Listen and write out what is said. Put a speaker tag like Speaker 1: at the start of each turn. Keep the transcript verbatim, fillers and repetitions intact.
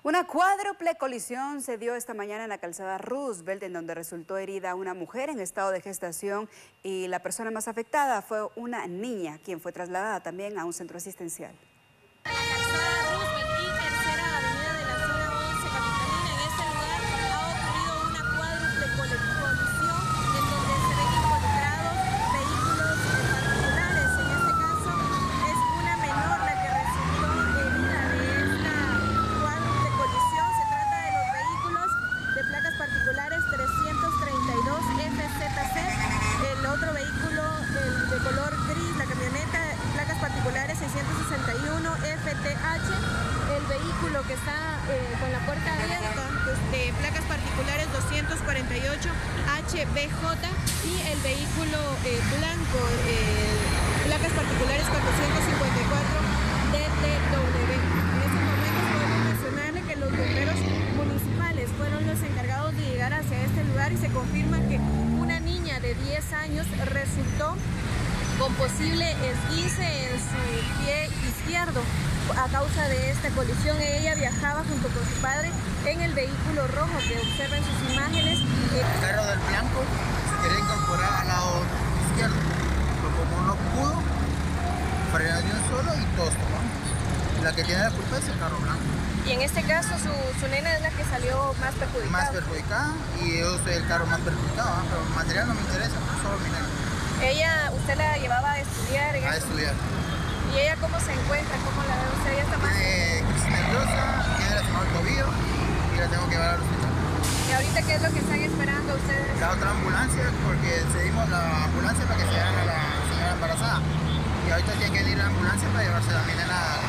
Speaker 1: Una cuádruple colisión se dio esta mañana en la calzada Roosevelt, en donde resultó herida una mujer en estado de gestación y la persona más afectada fue una niña, quien fue trasladada también a un centro asistencial.
Speaker 2: La calzada Roosevelt y tercera avenida de la zona once capitalina. En este lugar ha ocurrido una cuádruple colisión en donde se ven involucrados vehículos particulares. En este caso es una menor la que resultó herida de esta cuádruple colisión. Se trata de los vehículos de placas particulares trescientos treinta y dos F Z C, el otro vehículo el de color gris, la camioneta placas particulares seiscientos sesenta y uno F T H, el vehículo que está eh, con la puerta abierta de placas particulares doscientos cuarenta y ocho H B J y el vehículo eh, blanco, eh, placas particulares cuatrocientos cincuenta y cuatro D T W. En estos momentos podemos mencionarle que los bomberos municipales fueron los encargados de llegar hacia este lugar y se confirma que una niña de diez años resultó con posible esguince en su pie izquierdo a causa de esta colisión. Ella viajaba junto con su padre en el vehículo rojo que observan sus imágenes.
Speaker 3: El carro del blanco se quería incorporar al lado izquierdo, pero como no pudo, frenó de un solo y todos tomamos. La que tiene la culpa es el carro blanco.
Speaker 2: Y en este caso su, su nena es la que salió más perjudicada.
Speaker 3: Más perjudicada y yo soy el carro más perjudicado, ¿eh? Pero el material no me interesa, solo mi nena.
Speaker 2: Ella, usted la llevaba a estudiar en
Speaker 3: A
Speaker 2: este...
Speaker 3: estudiar.
Speaker 2: ¿Y ella cómo se encuentra? ¿Cómo la ve usted? ¿Ella está más?
Speaker 3: Tiene crisis nerviosa, tiene lastimado el tobillo y la tengo que llevar al hospital.
Speaker 2: ¿Y ahorita qué es lo que están esperando ustedes?
Speaker 3: La otra ambulancia, porque cedimos la ambulancia para que se lleven a la señora embarazada. Y ahorita tiene que ir la ambulancia para llevarse a mi nena